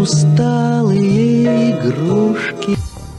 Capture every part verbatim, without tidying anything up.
усталые игрушки.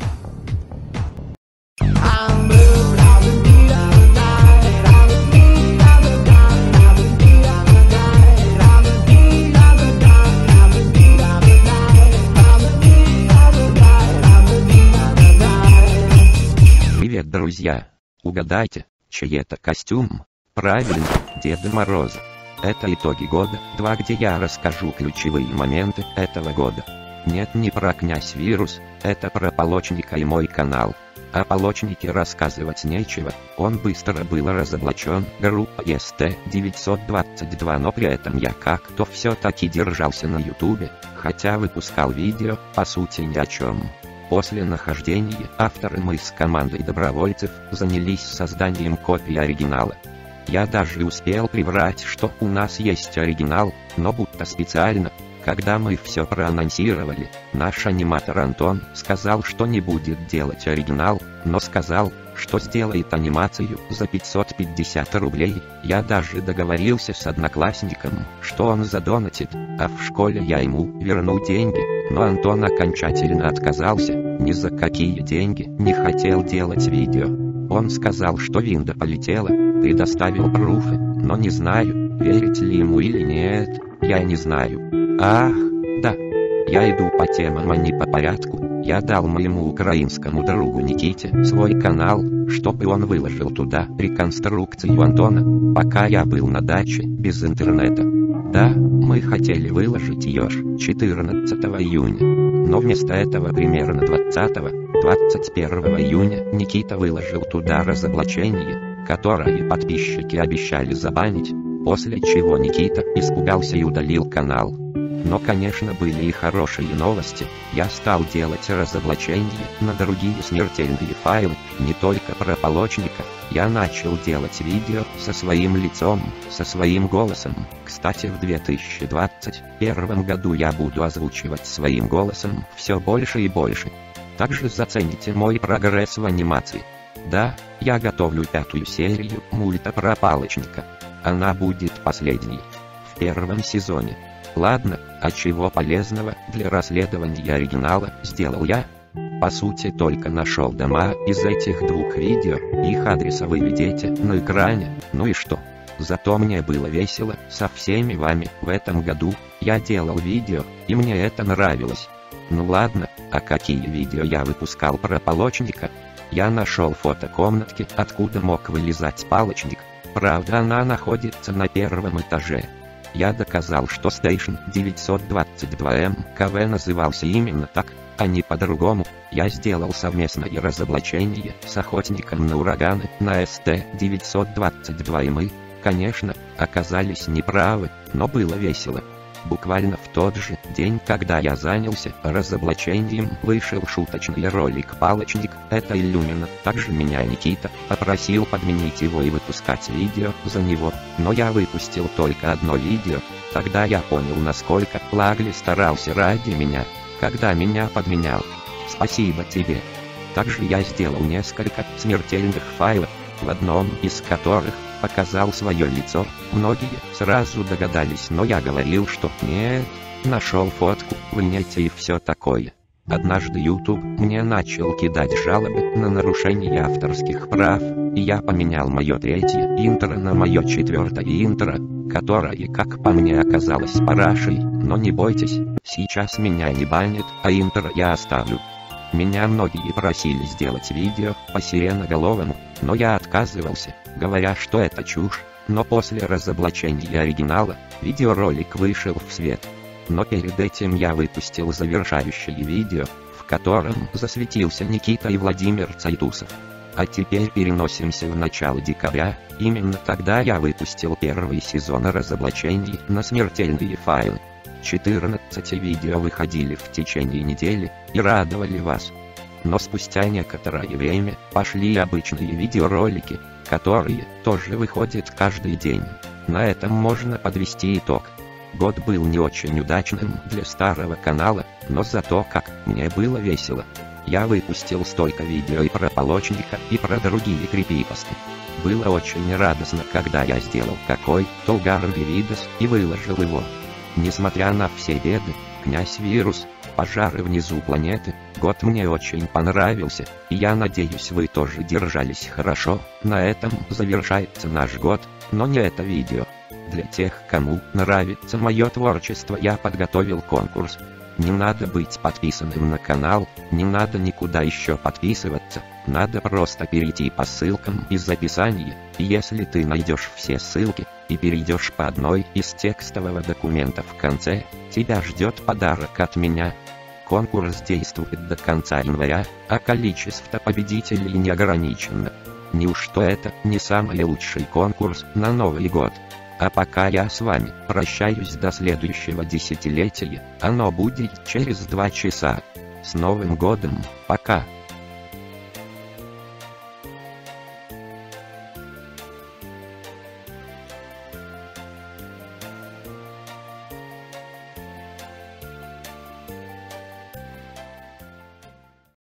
Привет, друзья! Угадайте, чей это костюм? Правильно, Деда Мороза. Это итоги года два, где я расскажу ключевые моменты этого года. Нет, не про князь Вирус, это про Полочника и мой канал. О Полочнике рассказывать нечего, он быстро был разоблачен группой эс тэ девятьсот двадцать два, но при этом я как-то все-таки держался на ютубе, хотя выпускал видео, по сути, ни о чем. После нахождения авторы мы с командой добровольцев занялись созданием копии оригинала. Я даже успел приврать, что у нас есть оригинал, но будто специально. Когда мы все проанонсировали, наш аниматор Антон сказал, что не будет делать оригинал, но сказал, что сделает анимацию за пятьсот пятьдесят рублей. Я даже договорился с одноклассником, что он задонатит, а в школе я ему верну деньги, но Антон окончательно отказался, ни за какие деньги не хотел делать видео. Он сказал, что винда полетела, предоставил пруфы, но не знаю, верить ли ему или нет, я не знаю. Ах, да, я иду по темам, а не по порядку. Я дал моему украинскому другу Никите свой канал, чтобы он выложил туда реконструкцию Антона, пока я был на даче, без интернета. Да, мы хотели выложить ее четырнадцатого июня, но вместо этого примерно двадцатого-двадцать первого июня Никита выложил туда разоблачение, которое подписчики обещали забанить, после чего Никита испугался и удалил канал. Но, конечно, были и хорошие новости. Я стал делать разоблачения на другие смертельные файлы, не только про Полочника. Я начал делать видео со своим лицом, со своим голосом. Кстати, в две тысячи двадцать первом году я буду озвучивать своим голосом все больше и больше. Также зацените мой прогресс в анимации. Да, я готовлю пятую серию мульта про Полочника. Она будет последней в первом сезоне. Ладно, а чего полезного для расследования оригинала сделал я? По сути, только нашел дома из этих двух видео, их адреса вы видите на экране, ну и что? Зато мне было весело со всеми вами в этом году, я делал видео, и мне это нравилось. Ну ладно, а какие видео я выпускал про Полочника? Я нашел фото комнатки, откуда мог вылезать Полочник, правда она находится на первом этаже. Я доказал, что Station девятьсот двадцать два эм ка вэ назывался именно так, а не по-другому. Я сделал совместное разоблачение с охотником на ураганы на эс тэ девятьсот двадцать два, и мы, конечно, оказались неправы, но было весело. Буквально в тот же день, когда я занялся разоблачением, вышел шуточный ролик «Полочник, это Иллюмина». Также меня Никита попросил подменить его и выпускать видео за него, но я выпустил только одно видео. Тогда я понял, насколько Лагли старался ради меня, когда меня подменял. Спасибо тебе. Также я сделал несколько смертельных файлов, в одном из которых показал свое лицо. Многие сразу догадались, но я говорил, что нет, нашел фотку в нете и все такое. Однажды YouTube мне начал кидать жалобы на нарушение авторских прав, и я поменял мое третье интро на мое четвертое интро, которое, как по мне, оказалось парашей, но не бойтесь, сейчас меня не банят, а интро я оставлю. Меня многие просили сделать видео по сиреноголовому, но я отказывался, говоря, что это чушь, но после разоблачения оригинала, видеоролик вышел в свет. Но перед этим я выпустил завершающее видео, в котором засветился Никита и Владимир Цайтусов. А теперь переносимся в начало декабря, именно тогда я выпустил первый сезон разоблачений на смертельные файлы. четырнадцать видео выходили в течение недели и радовали вас. Но спустя некоторое время пошли обычные видеоролики, которые тоже выходят каждый день. На этом можно подвести итог. Год был не очень удачным для старого канала, но зато как мне было весело. Я выпустил столько видео и про Полочника, и про другие крипипасты. Было очень радостно, когда я сделал какой-то угарный видос и выложил его. Несмотря на все беды, князь Вирус, пожары внизу планеты. Год мне очень понравился, и я надеюсь, вы тоже держались хорошо. На этом завершается наш год, но не это видео. Для тех, кому нравится мое творчество, я подготовил конкурс. Не надо быть подписанным на канал, не надо никуда еще подписываться, надо просто перейти по ссылкам из описания, и если ты найдешь все ссылки, и перейдешь по одной из текстового документа в конце, тебя ждет подарок от меня. Конкурс действует до конца января, а количество победителей не ограничено. Неужто это не самый лучший конкурс на Новый год? А пока я с вами прощаюсь до следующего десятилетия, оно будет через два часа. С Новым годом, пока!